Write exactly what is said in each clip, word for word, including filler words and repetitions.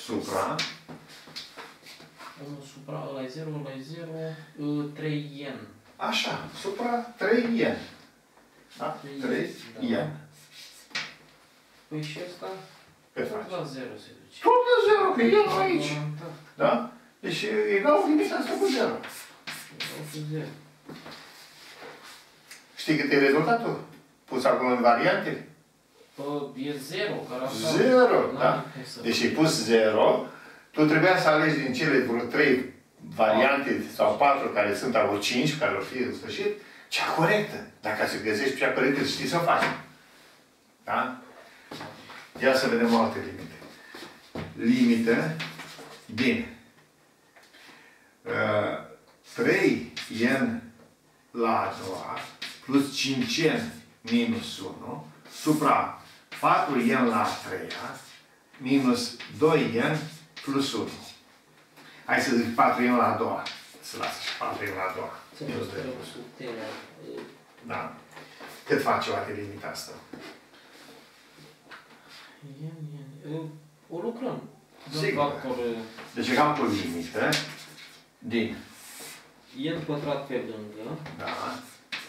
supra. unu supra, ăla e zero, ăla e zero, trei n. Așa, supra trei n. Da? trei n. Păi și ăsta? Tot la zero se duce. Tot la zero, că e el aici. Da? Deci egal limita asta cu zero. Egal cu zero. Știi cât e rezultatul? Pus acolo în variante? E zero, care asta... zero, da. Deci e pus zero. Tu trebuia să alegi din cele vreo trei variante sau patru care sunt, au cinci, care vor fi în sfârșit, cea corectă. Dacă să găsești cea corectă, știi să o faci. Da? Ia să vedem o altă limită. Limită. Bine. Uh, trei n la a doua plus cinci n minus unu supra patru n la a treia minus doi n plus unu. Hai să zic patru n la a doua. Să lasă și patru n la a doua. Minus doi n. Da. Cât face oare limita asta? O lucrăm. Sigur. Deci egal cu limită din n pătrat pe lângă. Da.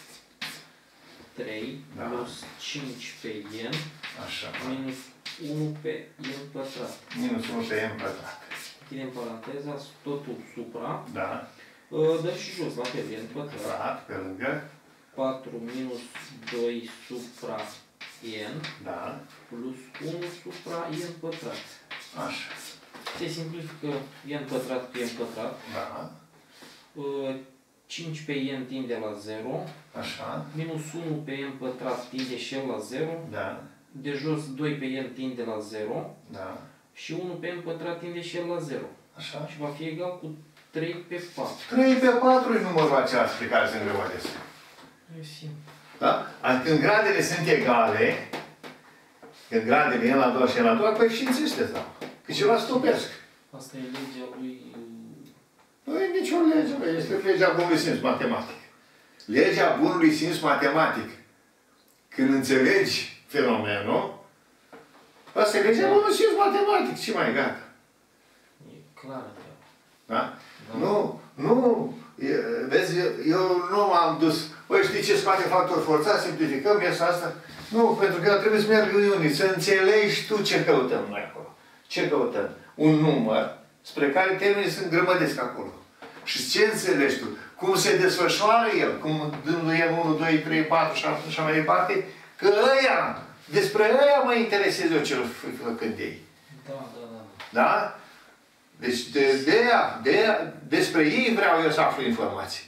trei Da. plus cinci pe n. Așa. Minus unu pe n pătrat. Minus unu pe n pătrat. Închidem paranteza, totul supra. Da. Dă și jos, la fel, n pătrat. Pătrat, pe lângă. patru minus doi supra n. Da. Plus unu supra n pătrat. Așa. Se simplifică n pătrat cu n pătrat. Da. cinci pe n tinde la zero. Așa. Minus unu pe n pătrat tinde și el la zero. Da. De jos doi pe n tinde la zero. Da. Și unu pe n pătrat tinde și el la zero. Așa. Și va fi egal cu trei pe patru. trei pe patru e numărul acela spre care se îngrămădesc. E simplu. Da? Adică când gradele sunt egale, când gradele n la a doua și n la a doua, coeficienții ăștia stau. Că ceva stopesc. Asta e legea lui... Nu e nicio lege, este legea bunului simț matematic. Legea bunului simț matematic. Când înțelegi fenomenul, asta e legea bunului simț matematic. Ce mai gata? E clară. Da? Da? Nu, nu, e, vezi, eu nu am dus, băi, știi ce scoate factor forțat, simplificăm, iesa asta? Nu, pentru că trebuie să merg în unii, să înțelegi tu ce căutăm noi acolo. Ce căutăm? Un număr spre care termenii sunt grămădesc acolo. Și ce înțelegi tu? Cum se desfășoară el? Cum dându el unu, doi, trei, patru și așa mai departe? Că ăia, despre ăia mă interesez eu cel făcând ei. Da, da, da. Da? Deci de, de ea, de ea, despre ei vreau eu să aflu informații.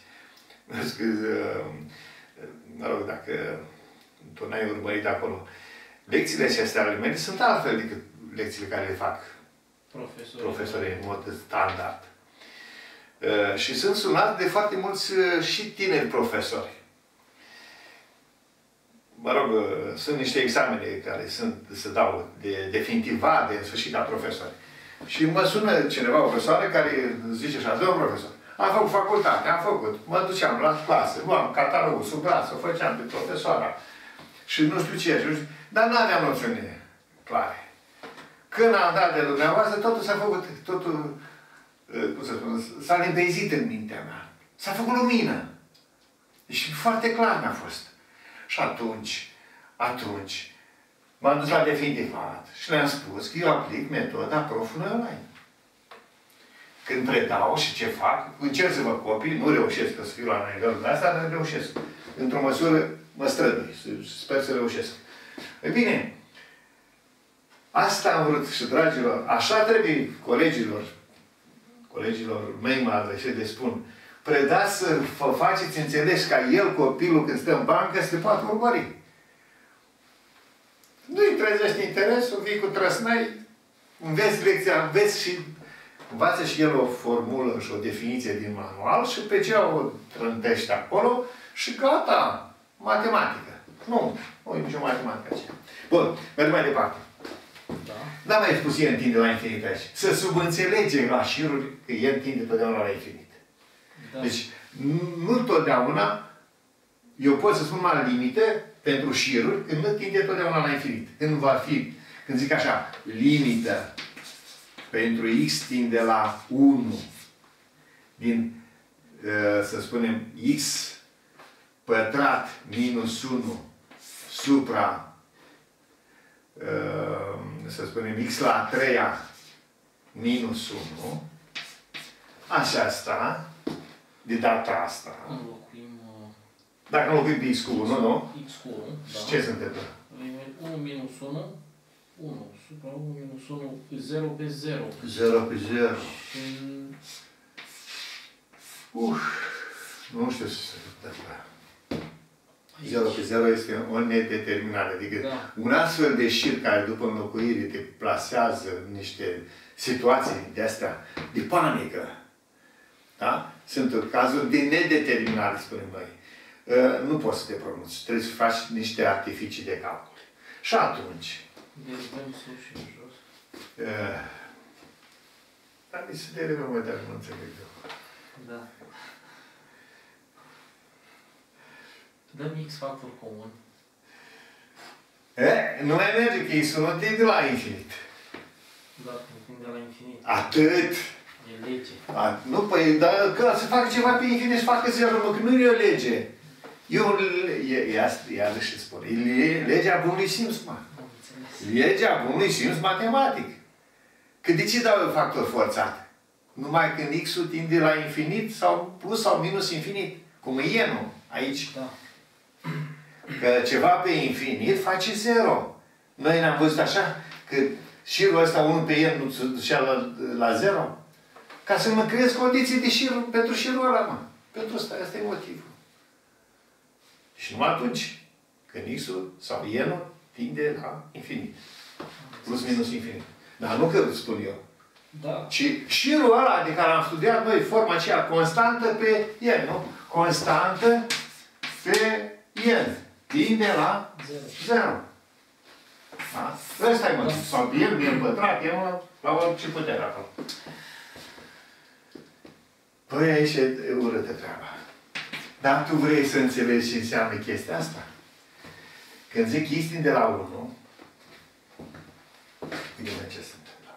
Mă rog, dacă tu n-ai urmărit acolo, lecțiile acestea ale mele sunt altfel decât lecțiile care le fac profesorii, profesorii în mod standard. Uh, și sunt sunat de foarte mulți uh, și tineri profesori. Mă rog, uh, sunt niște examene care sunt, se dau de definitiva, de în sfârșit, a profesori. Și mă sună cineva, o profesoară, care zice așa, domnul profesor, am făcut facultate, am făcut, mă duceam la clasă, luam catalogul sub braț, o făceam pe profesoara și nu știu ce, și nu știu, dar nu aveam noțiune clare. Când am dat de dumneavoastră, totul s-a făcut, totul, cum să spun, s-a limpezit în mintea mea. S-a făcut lumină. Deci foarte clar mi-a fost. Și atunci, atunci, m-am dus la definitivat și le-am spus că eu aplic metoda profului online. Când predau și ce fac, încerc să vă copii, nu reușesc că să fiu la nivelul ăsta, dar reușesc. Într-o măsură mă strădui. Sper să reușesc. E bine, asta am vrut și, dragilor, așa trebuie colegilor, colegilor mei mă adresez de spun, predați să vă faceți înțelegi ca el, copilul, când stă în bancă, să te poată urmări. Nu-i trezești interesul, vii cu trăsnai, înveți lecția, înveți și învață și el o formulă și o definiție din manual și pe ce o trântești acolo și gata, matematică. Nu, nu e nicio matematică aceea. Bun, mergem mai departe. Da. N-am mai spus el întinde la infinit aici. Să subînțelegem la șiruri că el întinde totdeauna la infinit. Da. Deci, nu totdeauna eu pot să spun mai limite pentru șiruri când nu tinde totdeauna la infinit. Când va fi, când zic așa, limită pentru x tinde la unu din, să spunem, x pătrat minus unu supra, să spunem, x la a treia minus unu, așa asta, de data asta. Înlocuim... Dacă înlocuim pe x cu unu, nu? X cu unu, da. Ce se întâmplă? unu minus unu, unu, supra unu minus unu, zero pe zero. zero pe zero. Și... Uf, nu știu ce se întâmplă. zero pe zero este o nedeterminare. Adică da. Un astfel de șir care după înlocuire te plasează în niște situații de astea, de panică. Da? Sunt cazuri de nedeterminare, spunem noi. Uh, nu poți să te pronunți. Trebuie să faci niște artificii de calcul. Și atunci... Derivăm sus și jos. Uh, dar nici să derivăm mai tare, nu înțeleg eu. Da. Dăm x factor comun. E, nu mai merge, că x-ul nu tinde la infinit. Da, tinde la infinit. Atât! E lege. A, nu, păi, dar că să facă ceva pe infinit, să facă zero, mă, că nu e o lege. E o iarăși spune, e legea bunului simț, mă. Legea bunului simț matematic. Că de ce dau eu factor forțat? Numai când x-ul tinde la infinit sau plus sau minus infinit. Cum e n-ul aici. Da. Că ceva pe infinit face zero. Noi ne-am văzut așa, că șirul ăsta unu pe n nu se ducea la, la zero. Ca să mă creez condiții de șir, pentru șirul ăla, mă. Pentru ăsta, ăsta e motivul. Și numai atunci, când x-ul sau n-ul tinde la infinit. Plus minus infinit. Dar nu că spun eu. Da. Ci șirul ăla de care am studiat noi, forma aceea constantă pe n, nu? Constantă pe n. Tinde la zero. Da? Ăsta e motivul. Sau pe n, n pătrat, n la, la orice putere acolo. Păi aici e urâtă treaba. Dar tu vrei să înțelegi ce înseamnă chestia asta? Când zic x tinde la unu, uite-mă ce se întâmplă.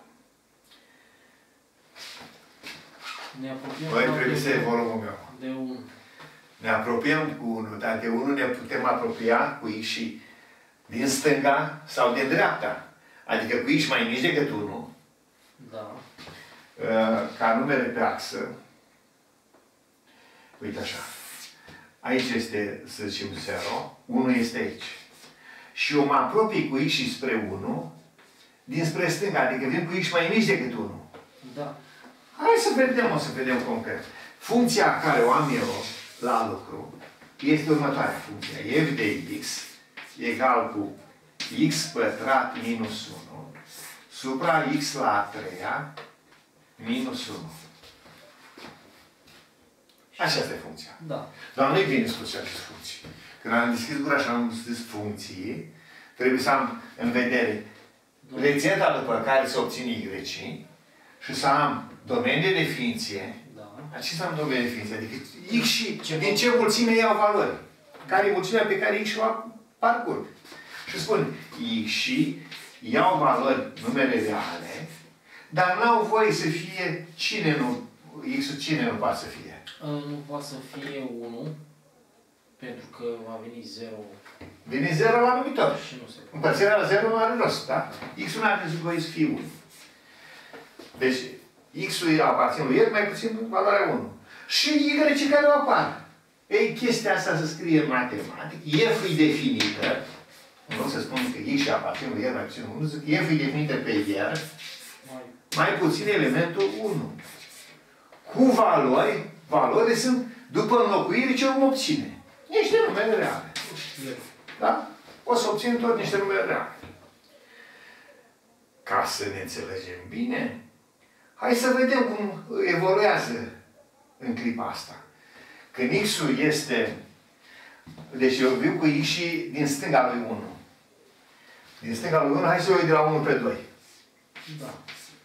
Ne apropiem Băi, trebuie să e volumul meu. de unu. Ne apropiem cu unu, dar de unu ne putem apropia cu x și din stânga sau din dreapta. Adică cu x mai mici decât unu. Da. Ca numere pe axă. Uite așa. Aici este, să zicem, zero. unu este aici. Și eu mă apropii cu x și spre unu, dinspre stânga, adică vin cu x mai mici decât unu. Da. Hai să vedem, o să vedem concret. Funcția care o am eu la lucru este următoarea funcție. F de x egal cu x pătrat minus unu supra x la a treia minus unu. Așa este funcția. Da. Dar nu-i bine spus aceste funcții. Când am deschis gura și am zis funcții, trebuie să am în vedere rețeta după care se obține y și să am domenii de definiție. Da. Ce înseamnă domenii de definiție? Adică x și ce din ce mulțime iau valori. Care e mulțimea pe care x și o parcurg. Și spun, x și iau valori, numere reale, dar n-au voie să fie cine nu, x-ul cine nu poate să fie. Nu poate să fie unu, pentru că va veni zero. Vine zero la numitor. Și nu se poate. Împărțirea la zero nu are rost, da? X-ul nu are voie să fie unu. Deci, x-ul aparține lui el, mai puțin valoarea unu. Și y care o apar. Ei, chestia asta se scrie în matematic. F e definită. Nu se spune că x aparține lui el, mai puțin unu. Zic, F e definită pe r, mai puțin elementul unu. Cu valori, valorile sunt după înlocuire ce vom obține. Niște numere reale. Da? O să obținem tot niște numere reale. Ca să ne înțelegem bine, hai să vedem cum evoluează în clipa asta. Când x-ul este... Deci eu viu cu x și din stânga lui unu. Din stânga lui unu, hai să o iau de la unu pe doi. Da.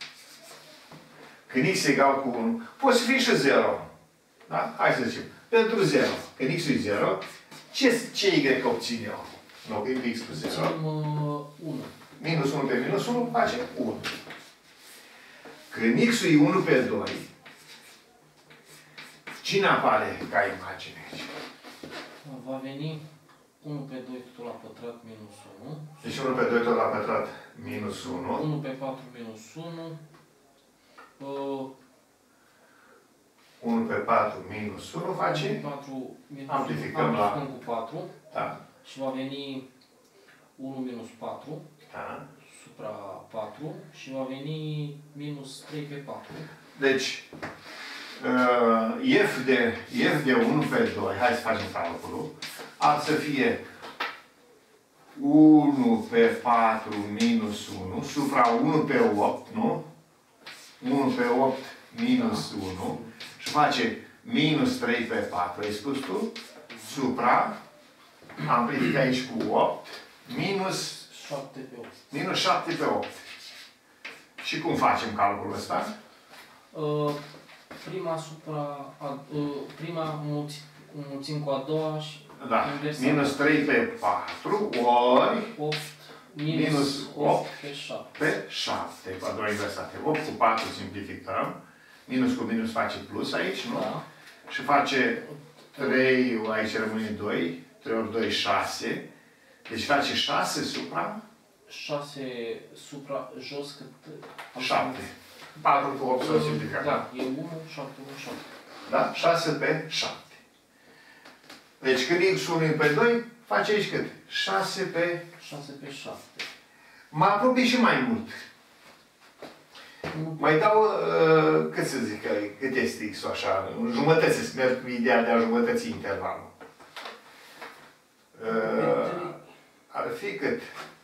Când x e egal cu unu, poate să fie și zero. Da? Hai să zicem. Pentru zero. Când x e zero, ce, ce y obțin eu? Înlocuim x cu zero. Obținem uh, unu. Minus unu pe minus unu face unu. când x-ul e unu pe doi, cine apare ca imagine aici? Va veni unu pe doi tot la pătrat minus unu. Deci unu pe doi tot la pătrat minus unu. unu pe patru minus unu. Uh, unu pe patru minus unu face? patru minus amplificăm unu, la... amplificăm cu patru. Da. Și va veni unu minus patru. Da. Supra patru. Și va veni minus trei pe patru. Deci, uh, f, de, f de unu pe doi, hai să facem calculul, ar să fie unu pe patru minus unu, supra unu pe opt, nu? unu pe opt minus unu, și face minus trei pe patru, ai spus tu? Supra, amplific aici cu opt, minus șapte pe opt. Minus șapte pe opt. Și cum facem calculul ăsta? Uh, prima supra, a, uh, prima mulți, mulțim cu a doua și Da. inversăm. Minus trei pe patru ori opt minus, minus opt opt pe șapte. pe șapte. Cu a doua inversate. opt cu patru simplificăm. Minus cu minus face plus aici, nu? Da. Și face trei, aici rămâne doi. trei ori doi, șase. Deci face șase supra șase supra, jos cât... șapte. patru cu opt să simplificăm. Da, e unu, șapte, unu, șapte. Da? șase pe șapte. Deci când x unu e pe doi, face aici cât? șase pe... șase pe șapte. Mă apropii și mai mult. Mai dau, uh, cât să zic, cât este x-ul așa, în jumătăți, să merg cu ideea de a jumătăți intervalul. Uh, ar fi cât?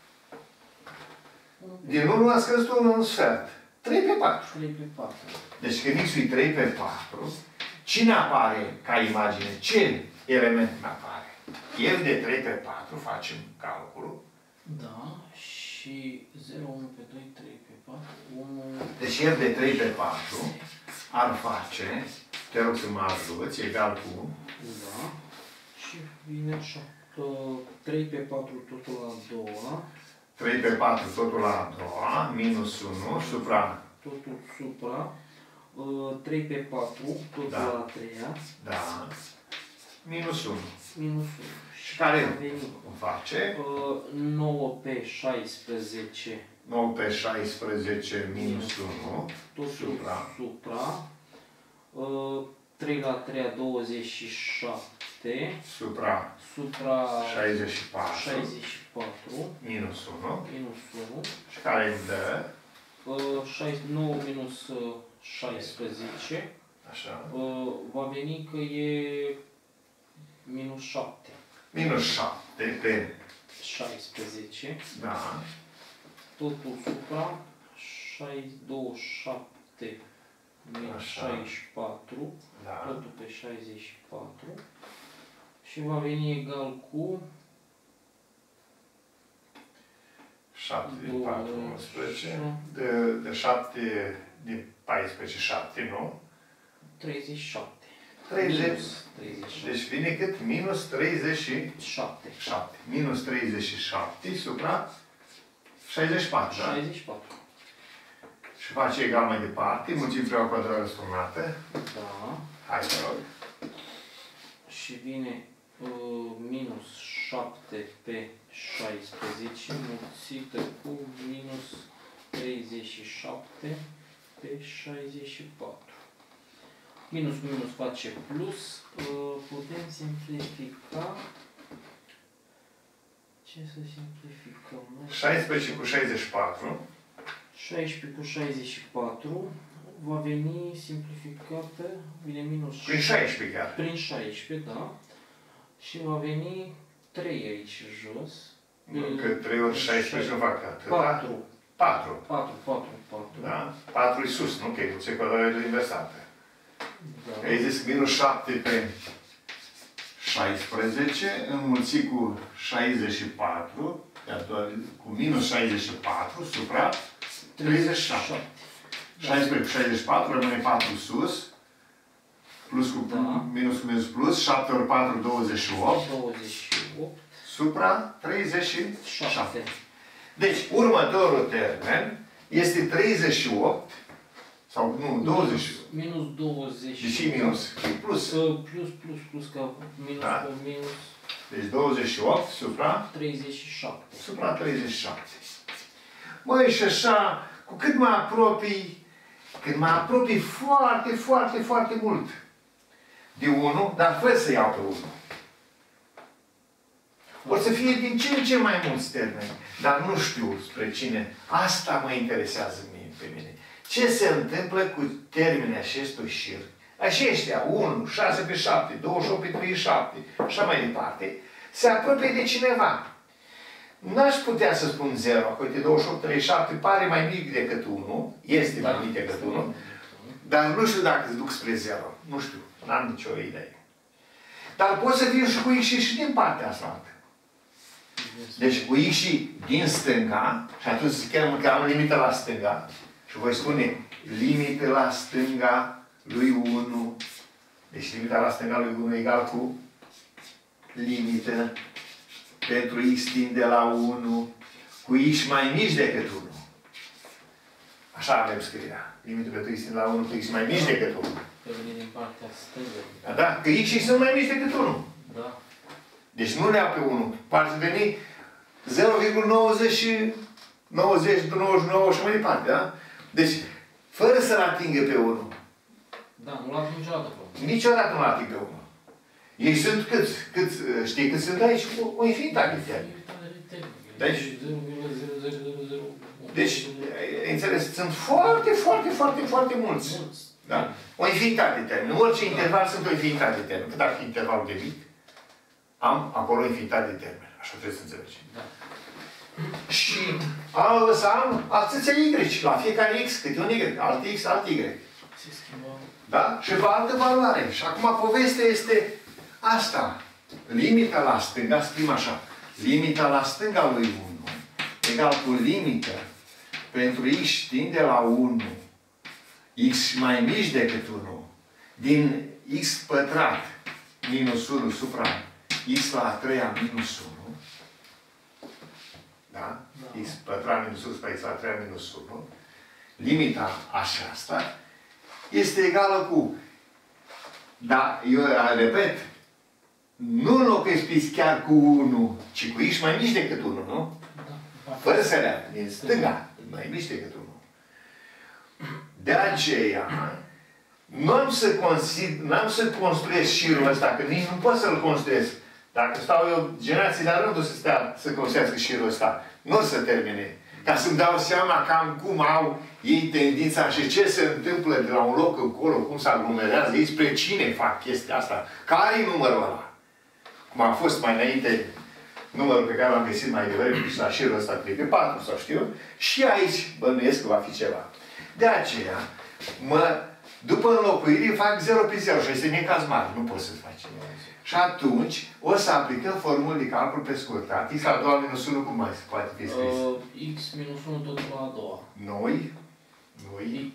Din unu a scăzut unu în sfert. trei pe patru. trei pe patru. Deci când x-ul e trei pe patru, cine apare ca imagine? Ce element apare? F de trei pe patru, facem calculul. Da, și zero, unu pe doi, trei pe patru, unu... Deci F de trei pe patru ar face, te rog să mă ajuți, egal cu... Da. Și vine așa. trei pe patru totul la a doua. trei pe patru totul la a doua, minus unu, supra... Totul supra. trei pe patru totul Da. la a treia. Da. Minus unu. Minus unu. Și care va veni cum face? nouă pe șaisprezece. nouă pe șaisprezece minus unu, Totul supra... supra. trei la a treia, douăzeci și șapte. supra Supra șaizeci și patru, șaizeci și patru. minus unu. Minus unu. Și care îmi dă? nouă minus șaisprezece. Așa. Va veni că e minus șapte. Minus șapte pe... șaisprezece. Da. Totul supra douăzeci și șapte minus Așa. șaizeci și patru. Da. Totul pe șaizeci și patru. Și va veni egal cu șapte din două, patru, unsprezece. șapte. De, de șapte din paisprezece, șapte, nu? treizeci și șapte. treizeci. Minus treizeci și șapte. Deci vine cât? Minus treizeci și șapte. șapte. Minus treizeci și șapte supra șaizeci și patru, da? șaizeci și patru. Și face egal mai departe. Mulțim prima quadrată răsturnată. Da. Hai, te rog. Și vine uh, minus șapte pe șaisprezece mulțită cu minus treizeci și șapte pe șaizeci și patru. Minus cu minus face plus. Uh, putem simplifica. Ce să simplificăm? șaisprezece cu șaizeci și patru. șaisprezece cu șaizeci și patru va veni simplificată, vine minus Prin șaisprezece chiar. prin șaisprezece, da. Și va veni trei aici jos. Că trei ori șaisprezece nu fac atât, da? patru. patru. patru, patru, patru. Da? patru e sus, nu? Că e cu quadrată inversată. Da. Ai zis minus șapte pe șaisprezece înmulțit cu șaizeci și patru, cu minus șaizeci și patru supra treizeci și șapte. șaisprezece cu șaizeci și patru, rămâne patru sus, plus cu Da. minus cu minus plus, șapte ori patru, douăzeci și opt, douăzeci și opt. supra treizeci și șapte. șapte. Deci, următorul termen este treizeci și opt Sau nu, douăzeci. Minus douăzeci. De ce minus? Plus. Plus, plus, plus, că minus Da. cu minus Deci douăzeci și opt supra? treizeci și șapte. Supra treizeci și șapte. Măi, și așa, cu cât mă apropii, când mă apropii foarte, foarte, foarte mult de unu, dar fără să iau pe unu. O să fie din ce în ce mai mulți termeni, dar nu știu spre cine. Asta mă interesează mie, pe mine. Ce se întâmplă cu termenii acestui șir? Aceștia, unu, șase pe șapte, douăzeci și opt pe treizeci și șapte, așa mai departe, se apropie de cineva. N-aș putea să spun zero, uite, douăzeci și opt, treizeci și șapte pare mai mic decât unu, este Da. mai mic decât unu, dar nu știu dacă se duc spre zero. Nu știu, n-am nicio idee. Dar pot să fiu și cu X și din partea asta. Deci cu X din stânga, și atunci se cheamă că am limită la stânga, și voi spune limită la stânga lui unu. Deci limita la stânga lui unu egal cu limită pentru X tinde la unu cu X mai mici decât unu. Așa avem scrierea. Limită pentru X tinde la unu cu X mai mici decât unu. Pe din partea stângă. Da, da? Că X sunt mai mici decât unu. Da. Deci nu le iau pe unu. Poate veni zero virgulă nouăzeci, nouăzeci, nouăzeci și nouă și mai departe, da? Deci, fără să-l atingă pe unu. Da, nu l-am niciodată pe Niciodată nu-l ating pe unu. Ei sunt câți? câți știi cât sunt aici? O, o infinitate de termeni. Deci, deci, ai înțeles, sunt foarte, foarte, foarte, foarte mulți. Da? O infinitate de termeni. În orice interval sunt o infinitate de termeni. Cât ar fi intervalul de bit, am acolo o infinitate de termeni. Așa trebuie să înțelegi. Da. Și am, să am atâția Y. La fiecare X, câte un Y. Alt X, alt Y. Se schimbă. Da? Și pe altă valoare. Și acum povestea este asta. Limita la stânga, scrim așa. Limita la stânga lui unu egal cu limită pentru X tinde la unu. X mai mici decât unu. Din X pătrat minus unu supra X la a treia minus unu. Da? Da. X pătrat minus unu supra X la a treia minus unu. Limita aceasta este egală cu, da, eu repet, nu înlocuiesc chiar cu unu, ci cu X mai mici decât unu, nu? Da. Fără să le din stânga, mai mici decât unu. De aceea, nu am să, n-am să construiesc șirul ăsta, că nici nu pot să-l construiesc. Dacă stau eu generații de rândul să stea să construiască șirul ăsta, nu o să termine. Ca să-mi dau seama cam cum au ei tendința și ce se întâmplă de la un loc încolo, cum se aglomerează, ei spre cine fac chestia asta. Care-i numărul ăla? Cum a fost mai înainte numărul pe care l-am găsit mai devreme și la șirul ăsta cred că patru sau știu, și aici bănuiesc că va fi ceva. De aceea, mă, după înlocuire, fac zero pe zero și este necaz mare, nu poți să-l faci. Și atunci, o să aplicăm formul de calcul pe scurtat. X la a doua minus unu, cum mai se poate fi scris? Uh, X minus unu tot la a doua. Noi, noi,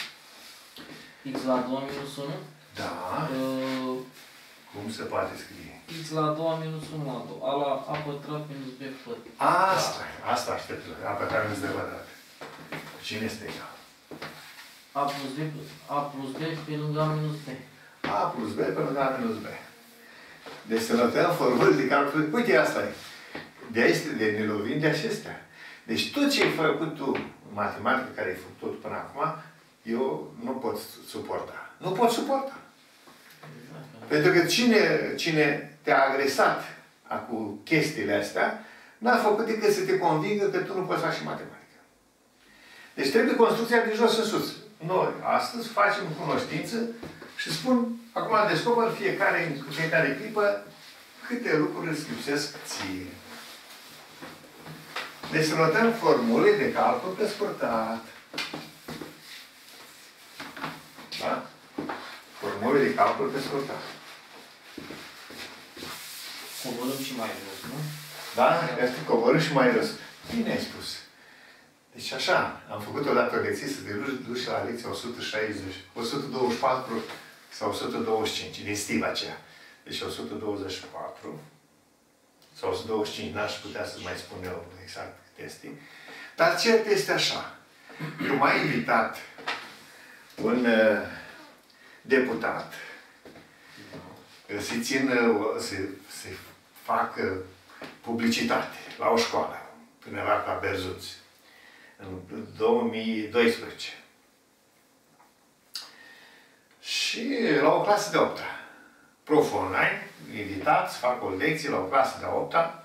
X la a doua minus unu. da, Uh, cum se poate scrie? X la a doua minus unu la a doua. A la A pătrat minus B pătrat. Asta, asta aștept. A pătrat minus B pătrat. Cine este egal? A plus B plus A plus B pe lângă A minus B. A plus B pe lângă A minus B. Deci să notăm formări de calcul. Uite, asta e. De aici de ne lovim de acestea. Deci tot ce ai făcut tu în matematică, care ai făcut tot până acum, eu nu pot suporta. Nu pot suporta. Pentru că cine, cine te-a agresat cu chestiile astea, n-a făcut decât să te convingă că tu nu poți face matematică. Deci trebuie construcția de jos în sus. Noi, astăzi, facem cunoștință și spun, acum descoper fiecare, în fiecare clipă, câte lucruri îți lipsesc ție. Deci să notăm formule de calcul pe scurtat. Da? Formule de calcul pe scurtat. Coborâm și mai jos, nu? Da? Este coborât și mai jos. Bine ai spus. Deci așa, am făcut odată o lecție să te duci la lecția o sută șaizeci, o sută douăzeci și patru sau o sută douăzeci și cinci, din stil aceea. Deci o sută douăzeci și patru sau o sută douăzeci și cinci, n-aș putea să mai spun eu exact cât este. Dar cert este așa. Eu m-ai invitat un uh, deputat uh, se țin, uh, se, se fac uh, publicitate la o școală, când era la Berzuți, în două mii doisprezece. Și la o clasă de opta. Prof online, invitați, fac o lecție la o clasă de opta.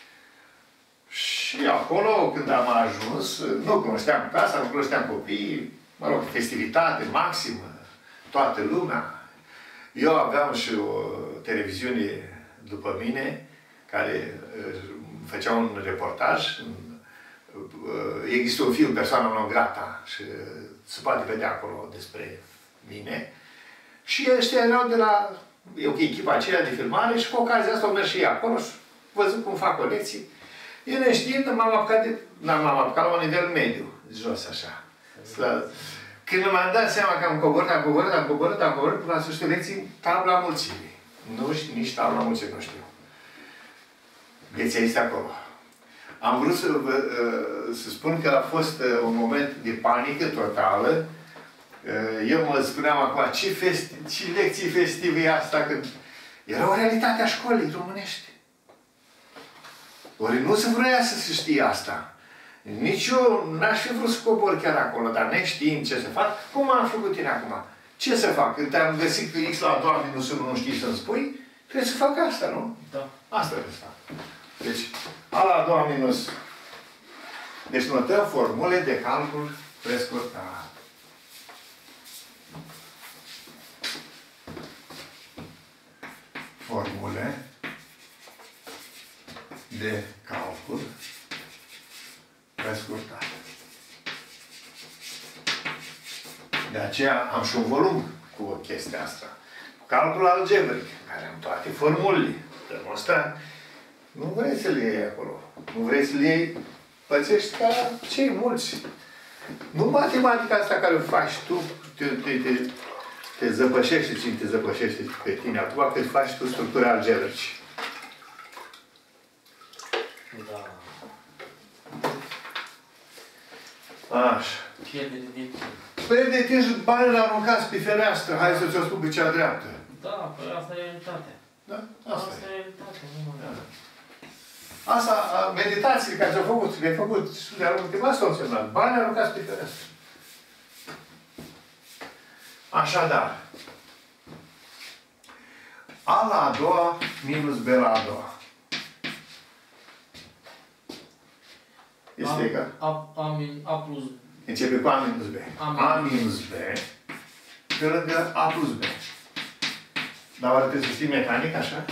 Și acolo, când am ajuns, nu cunoșteam clasa, nu cunoșteam copiii, mă rog, festivitate maximă, toată lumea. Eu aveam și o televiziune după mine, care făcea un reportaj. Există un film, Persoana non grata, și se poate vedea acolo despre mine. Și ăștia erau de la, eu, echipa aceea de filmare și cu ocazia asta au mers și ei acolo și văzut cum fac o lecție. Eu neștiind, m-am apucat de, m-am apucat la un nivel mediu, jos așa. Când m-am dat seama că am coborât, am coborât, am coborât, am coborât, până la sfârșitul lecției, tabla mulțimii. Nu știu, nici tabla mulțimii nu știu. Lecția este acolo. Am vrut să, să spun că a fost un moment de panică totală. Eu mă spuneam acum, ce, festi ce lecții festive e asta, când era o realitate a școlii românești. Ori nu se vrea să se știe asta. Nici eu n-aș fi vrut să cobor chiar acolo, dar neștiind ce să fac, cum am făcut tine acum? Ce să fac? Când te-am găsit că X la a doua minus unu nu știi să-mi spui, trebuie să fac asta, nu? Da. Asta trebuie să fac. Deci, a la a doua minus. Deci notăm formule de calcul prescurtat. Formule de calcul prescurtat. De aceea am și un volum cu chestia asta. Calcul algebric, care am toate formulele. Demonstrat. Nu vrei să le iei acolo. Nu vrei să le iei, pățești ca cei mulți. Nu matematica asta care o faci tu, te, te, te, te zăpășește, cine te zăpășește pe tine acum, cât faci tu structuri algebrice. Da. Așa. Pierde de timp. Pierde de timp, banii aruncați pe fereastră. Hai să ți-o spun pe cea dreaptă. Da, păi asta e realitatea. Da? Asta, Asta e realitatea, nu mă da. Asta, meditațiile care ți-au făcut, le-ai făcut de-a lungul timp, asta au semnat. Banii aruncați pe fereastră. Așadar, A la a doua minus B la a doua. Este egal. A, a, a plus... Începe cu A minus B. A, A minus B pe lângă A plus B. Dar oare trebuie să știi mecanic așa?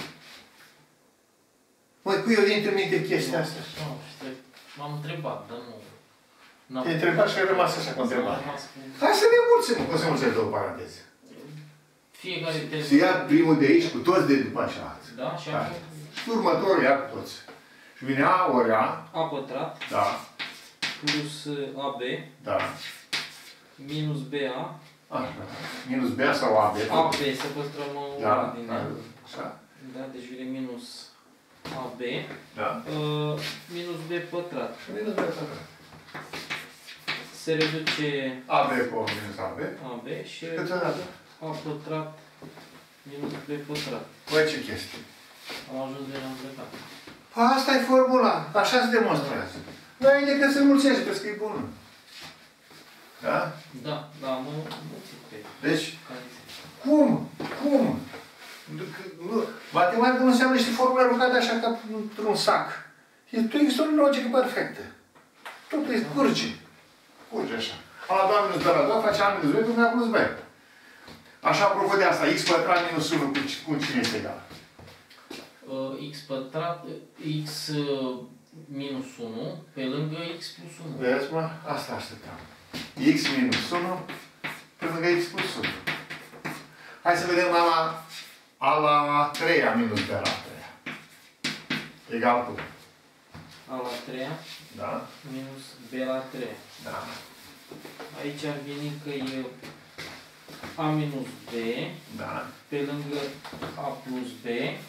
Măi, cui eu intru minte chestia asta? Nu, m-am întrebat, dar nu... Te-ai întrebat și ai rămas așa cu întrebare. Cu... Hai să ne mulțim, cum se mulțesc două paranteze. Fiecare trebuie... Să ia primul de aici cu toți de după așa. Da, și acum... Și următorul ia cu toți. Și vine A ori A. A pătrat. Da. Plus A B. Da. Minus B A. Așa. Minus B sau A B. A B, să păstrăm o da. ordine. Așa. Da, deci vine minus A B. Da. Uh, minus B pătrat. Minus B pătrat. Se reduce A B cu minus A B. A B și Cât dată? A pătrat minus B pătrat. Păi ce chestie? Am ajuns de la plecat. Asta e formula. Așa se demonstrează. N-ai decât să mulțești, pentru că e bună. Da? Da, da, mă mulțim pe... Deci, cum? Cum? Nu, matematică nu înseamnă niște formule aruncate așa ca într-un sac. E, tu există o logică perfectă. Totul este curge. Curge așa. A la doi minus B la doi face A minus B cu A plus B. Așa, apropo de asta, x pătrat minus unu cu cine este egal? Uh, x pătrat, x uh, minus unu pe lângă x plus unu. Vezi, mă? Asta așteptam. X minus unu pe lângă x plus unu. Hai să vedem a la, a la treia minus B la treia. Egal cu? A la treia. Da? Minus B la treia. Da. Aici ar veni că e A minus B. Da. Pe lângă A plus B.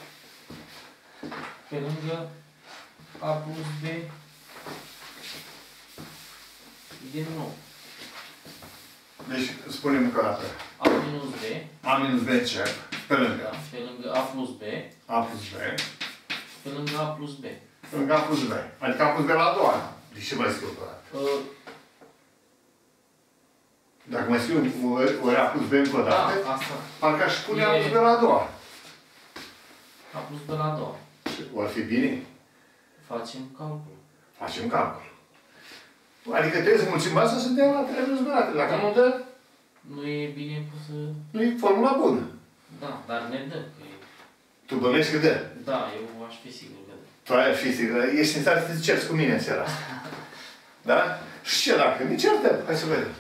Pe lângă A plus B. Din nou. Deci, spunem încă o dată. A minus B. A minus B încep. Pe lângă. Da, pe lângă A plus B. A plus B. Pe lângă A plus B. Pe lângă A plus B. Adică A plus B la a doua. De ce mai scriu pe dată? Uh, Dacă mai scriu ori A plus B încă o dată, da, asta. parcă aș pune E... A plus B la a doua. A plus B la a doua. Și or fi bine? Facem calcul. Facem calcul. Adică trebuie să mulțim asta să dea la trei minus B la trei. Dacă nu dă, Nu e bine să... nu e formula bună. Da, dar ne dă. Că e... Tu bănuiești că dă. Da, eu aș fi sigur că dă. Tu ai fi sigur. Ești în stare să te cerți cu mine în seara asta. Da? Și ce dacă? Ne certăm. Hai să vedem.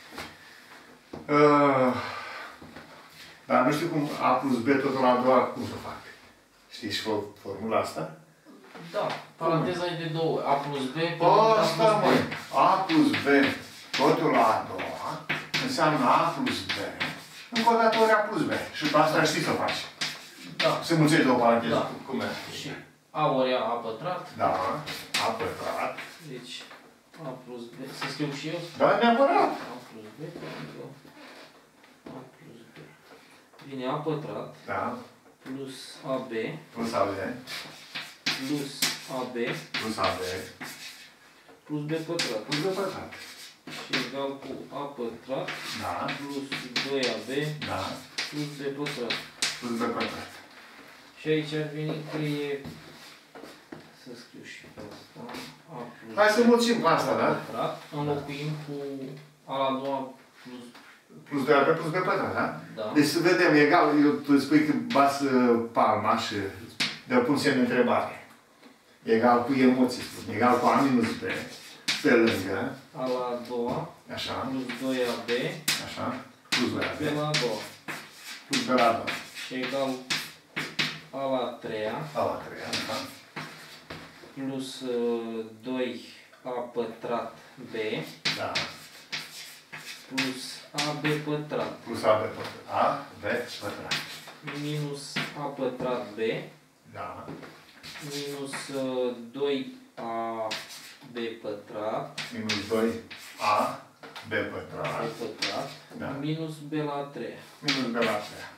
Uh, dar nu știu cum A plus B totul la a doua, cum să fac. Știi și formula asta? Da, paranteza e de două. A plus B pe Asta, măi. A plus B totul la a doua înseamnă A plus B. Încă o dată ori A plus B. Și pe asta știi să faci. Da. Se mulțești două paranteze. Da. Cum e? Și A ori A, A pătrat. Da. A pătrat. Deci A plus B. Să scriu și eu? Da, neapărat. A plus B pe lângă A plus B. Vine A pătrat. Da. Plus A B. Plus A B. Plus A B. Plus A B. Plus B pătrat. Plus B pătrat. Și egal cu A pătrat. Da. Plus doi A B. Da. Plus B pătrat. Plus B pătrat. Și aici ar veni că e... Să scriu și pe asta. A plus Hai să mulțim cu asta, da? pătrat. Înlocuim cu A la doua plus... Plus doi A B plus B pătrat, da? Da. Deci să vedem, egal, eu, tu spui că bați palma și de-o pun semn de întrebare. Egal cu emoții, spun. Egal cu A minus B, pe lângă, A la a doua. așa, Plus doi A B. așa, plus doi A B B, la a doua. plus B la a doua. Și egal A la a treia. A la treia, da? Plus uh, doi A pătrat B. Da. Plus A B pătrat. Plus A B pătrat. A, B pătrat. Minus A pătrat B. Da. Minus uh, doi A B pătrat. Minus doi A, B B pătrat. pătrat. Da. Minus B la a treia. Minus B la treia.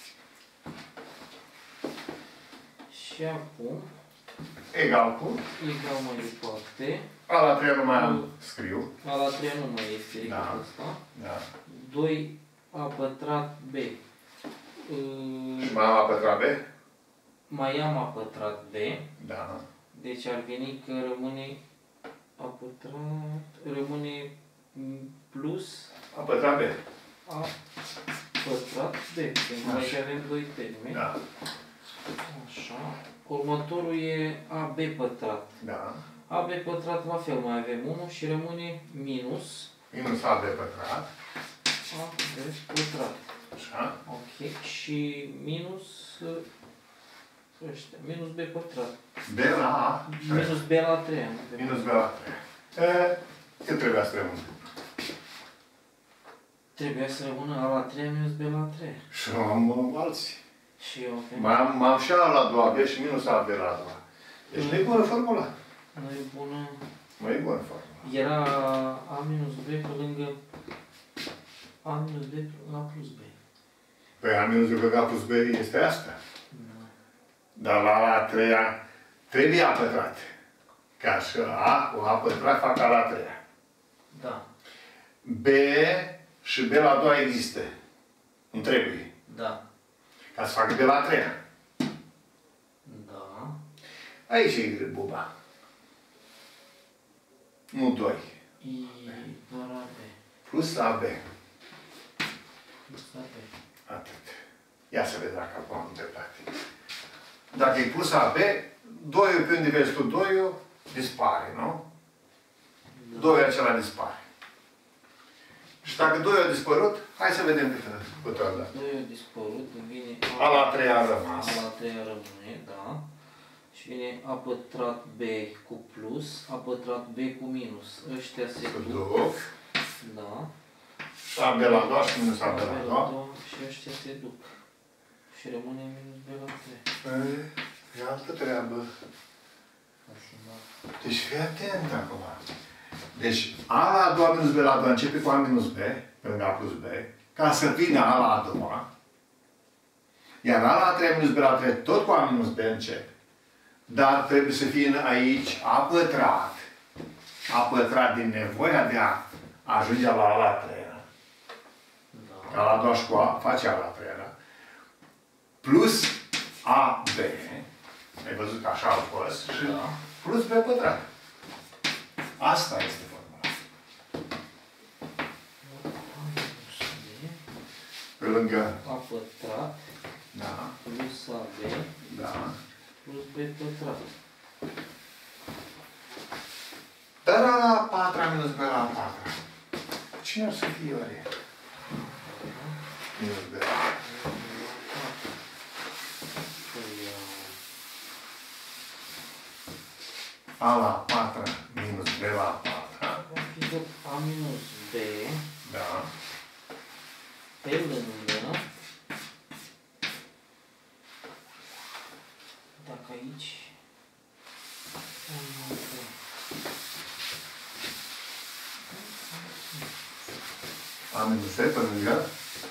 Și acum, Egal cu, egal mai departe. A la treia nu mai am, scriu. A la a treia nu mai este decât Da. asta. Da. doi A pătrat B. Uh, Și mai am A pătrat B? mai am A pătrat B. Da. Deci ar veni că rămâne A pătrat, rămâne mm, plus A pătrat B. A pătrat B. Pentru că aici avem doi termeni. Da. Așa. Următorul e A B pătrat. Da. A B pătrat la fel mai avem unu și rămâne minus Minus A B pătrat. A B pătrat. Așa. Ok. Și minus uh, ăștia. Minus B pătrat. B la A. Minus B la trei. Minus B la trei. E, cât trebuia să rămână? Trebuia să rămână A la trei minus B la trei. Și am alții. Și eu ok. Mai am, am și A la a doua B și minus A B la a doua. Deci nu e bună formula. Nu e bună. Nu e bună formula. Era A minus B pe lângă A minus B la plus B. Păi A minus B pe A plus B este asta. Da. Dar la a treia trebuie A pătrat. Ca și A cu A pătrat fac A la a treia. Da. B și B la a doua există. Nu trebuie. Da. Ca să facă B la a treia. Da. Aici e buba. Nu doi. E doar A B. Plus A B. Plus A B. Atât. Ia să vedem dacă acum am dreptate. Dacă e plus A B, doi pe unde vezi tu doi dispare, nu? Da. doi acela dispare. Și dacă doi a dispărut, hai să vedem cât cât a dat. doi a dispărut, vine A la trei a rămas. A la trei rămâne, da. Și vine A pătrat B cu plus, A pătrat B cu minus. Ăștia se Se duc. duc. Da. Și A B la doua și minus A B la doua. Și ăștia se duc. Și rămâne minus B la trei. E altă treabă. Deci fii atent acum. Deci A la a doua minus B la a doua începe cu A minus B, pe pe lângă A plus B, ca să vină A la a doua, iar A la a treia minus B la a treia, tot cu A minus B încep. Dar trebuie să fie aici A pătrat. A pătrat din nevoia de a ajunge la A la a treia. Da. A la a doua și cu A face A la a treia, da? Plus A B. Ai văzut că așa a fost. Și da. Plus B pătrat. Asta este formula. Pe lângă A pătrat. Da. Plus A B. Da. Plus B pătrat. Dar A la a patra minus B la a patra. Cine o să fie oare? Minus B la a patra. A la a patra minus B la a patra. Va fi tot A minus B. Da. Pe lângă. Dacă aici. A minus B pe lângă.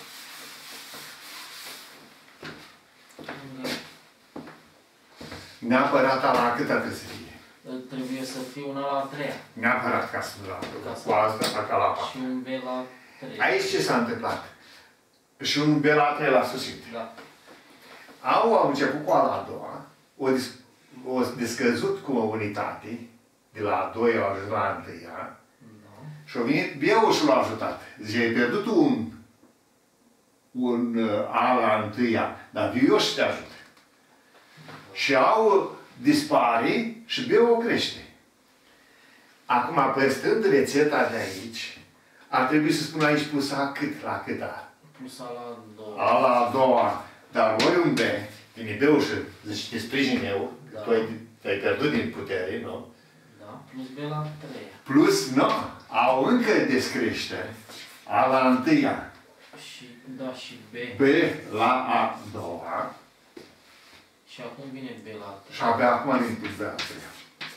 Neapărat A la cât trebuie să fie? Trebuie să fie una la a treia. Neapărat ca să la cu asta fac A la patru. Și un B la trei. Aici ce s-a întâmplat? Și un B la trei la sfârșit. Da. Au, au început cu A la a doua, o, o descăzut cu o unitate, de la a doua au ajuns la a întâia, da. Și au venit B-ul și l-a ajutat. Zice, ai pierdut un, un A la întâia, dar eu și te ajut. Da. Și au dispare și B-ul o crește. Acum, păstrând rețeta de aici, ar trebui să spun aici plus A cât la cât A. Plus A la a doua. A la a doua. Dar ori un B, vine B-ul și zici, te sprijin eu, da. Tu ai, te-ai pierdut din putere, nu? Da, plus B la treia. Plus, nu, au încă descrește. A la întâia. Și, da, și B. B la a doua. Și acum vine B la a treia. Și abia acum vine plus B la a treia.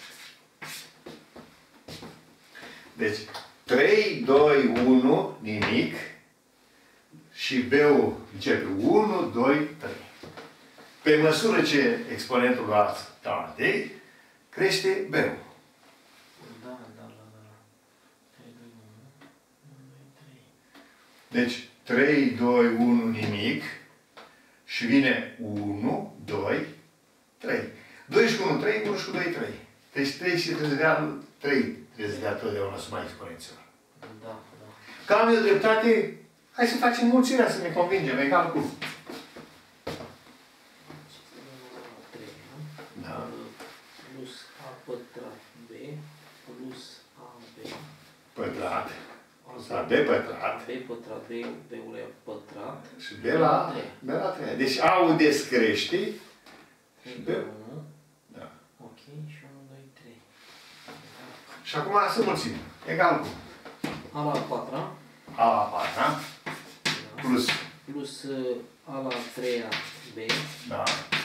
Deci, trei, doi, unu, nimic. Și B-ul începe unu, doi, trei. Pe măsură ce exponentul va scade, crește B-ul. Da, da, da, da. trei, doi, unu, unu, doi, trei. Deci, trei, doi, unu, nimic. Și vine unu, doi, trei. doi și unu, trei, unu și doi, trei. Deci trei și trebuie să dea trei. Trebuie să dea totdeauna suma exponențială. Da, da. Că am eu dreptate, hai să facem mulțirea, să ne convingem, egal cu. Da. Plus A pătrat B, plus A B. Pătrat. Plus A B pătrat. B pătrat, B, B-ul e pătrat. Și B la, B la trei. Deci A-ul descrește. Și B-ul. Da. Ok, și unu, doi, trei. Și acum să mulțim. Egal cu. A la a patra. A la a patra. Da. Plus. Plus A la a treia B. Da.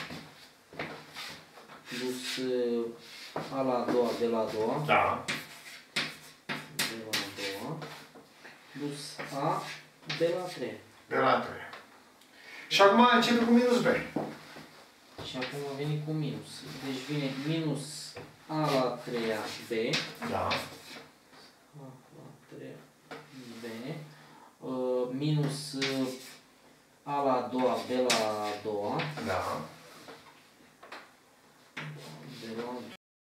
Plus A la a doua, B la a doua. Da. B la a doua. Plus A, B la a treia. B la a treia. Și acum începe cu minus B. Și acum vine cu minus. Deci vine minus A la a treia B. Da. A la a treia B. Uh, minus uh, A la a doua, B la a doua. Da. B la